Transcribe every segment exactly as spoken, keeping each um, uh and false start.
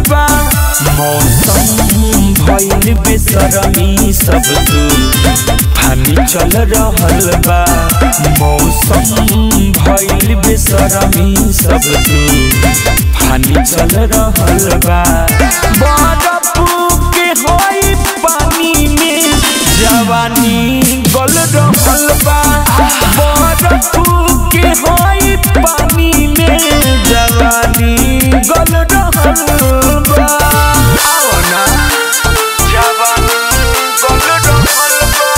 बा मौसम भइल बेसरमी सब तू फानी चल रहल बा मौसम भइल बेसरमी सब तू फानी चल रहल बा बरफ के होई पानी में जवानी गल रहल बा बरफ के होई पानी में जवानी गल रहल बा आओ ना जवानी गल रहल बा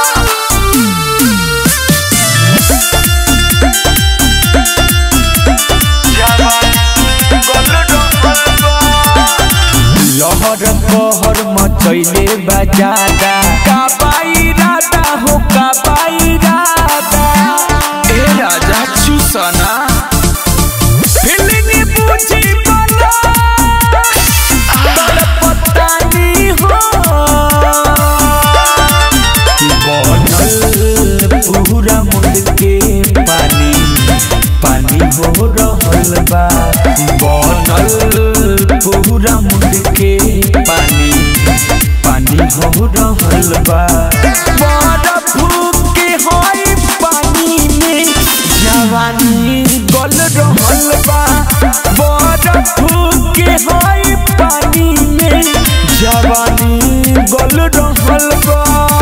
जवानी गल रहल बा लहर कहर मचैले बा ज्यादा का बाइरादा हो का बाइरादा ए राजा चुसना फिल्म पूछी बला तोर पता नहीं हो बनल पूरा मुंड के पानी पानी हो रहल बा बनल पूरा मुंड के पानी पानी हो रहल बा बरफ के होई पानी में जवानी गल रहल बा बरफ के होई पानी में जवानी गल रहल बा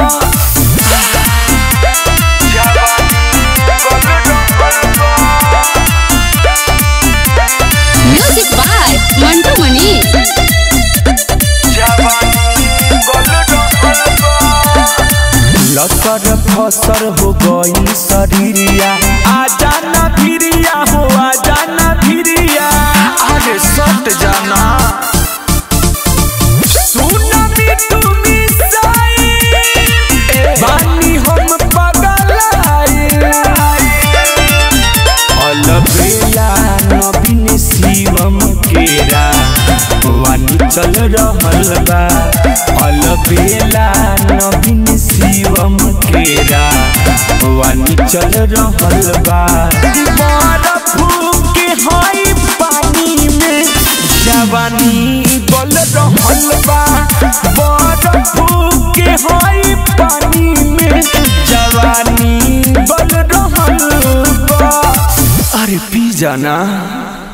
म्यूजिक बाय मंटू मनी लसर फसर हो गई शरीरिया आजा ना भिरिया हो आजा ना भिरिया अरे सट जाना सुना मिठू मिसाई बानी हम पगलाई अलबेला नवीन शिवम केरा वानी चल रहल बा अलबेला नवीन शिवम केरा वानी चल रहल बा बरफ के होई पानी में जवानी गल रहल बा बरफ के होई पानी में जवानी गल रहल बा अरे पी जाना।